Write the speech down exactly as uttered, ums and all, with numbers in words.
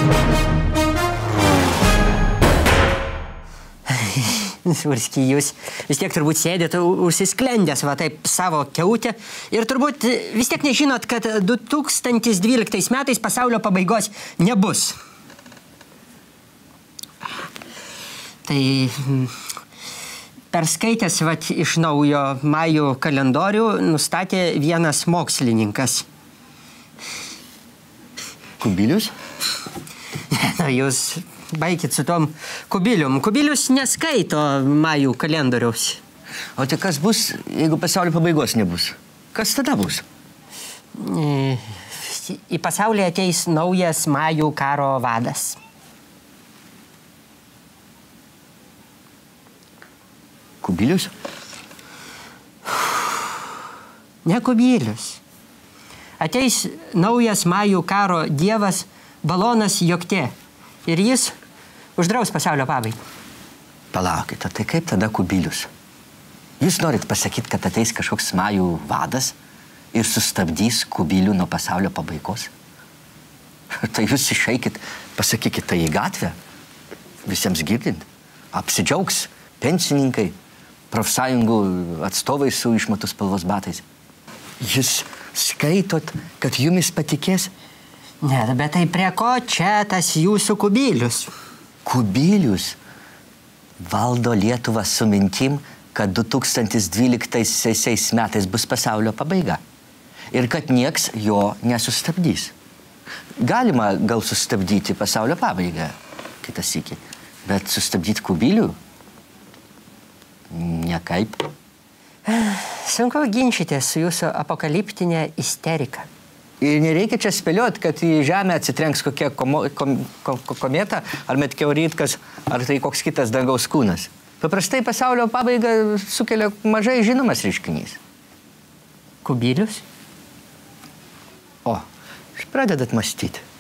Surski, jūs vis tiek turbūt sėdėt užsisklendęs va taip savo kiautę ir turbūt vis tiek nežinot, kad du tūkstantis dvyliktais metais pasaulio pabaigos nebus. Tai perskaitęs vat iš naujo majų kalendorių nustatė vienas mokslininkas. Kubilius? Na, jūs baikit su tom kubilium. Kubilius neskaito majų kalendoriaus. O tai kas bus, jeigu pasaulio pabaigos nebus? Kas tada bus? Į pasaulį ateis naujas majų karo vadas. Kubilius? Ne Kubilius. Ateis naujas majų karo dievas Balonas Joktė. Ir jis uždraus pasaulio pabaigą. Palaukit, tai kaip tada Kubilius? Jūs norit pasakyti, kad ateis kažkoks majų vadas ir sustabdys Kubilių nuo pasaulio pabaigos? Tai jūs išeikit, pasakykit tai į gatvę, visiems girdint. Apsidžiaugs pensininkai, profsąjungų atstovai su išmatų spalvos batais. Jūs skaitot, kad jumis patikės? Ne, bet tai prie ko čia tas jūsų Kubilius? Kubilius valdo Lietuvą su mintim, kad du tūkstantis dvyliktais metais bus pasaulio pabaiga. Ir kad nieks jo nesustabdys. Galima gal sustabdyti pasaulio pabaigą, kitą sykį, bet sustabdyti Kubilių? Nekaip. Sunku ginčytis su jūsų apokaliptinė isterika. Ir nereikia čia spėlioti, kad į Žemę atsitrenks kokia komo, kom, kom, kometa, ar meteoritkas, ar tai koks kitas dangaus kūnas. Paprastai pasaulio pabaigą sukelia mažai žinomas reiškinys. Kubilius? O, jūs pradedat mąstyti.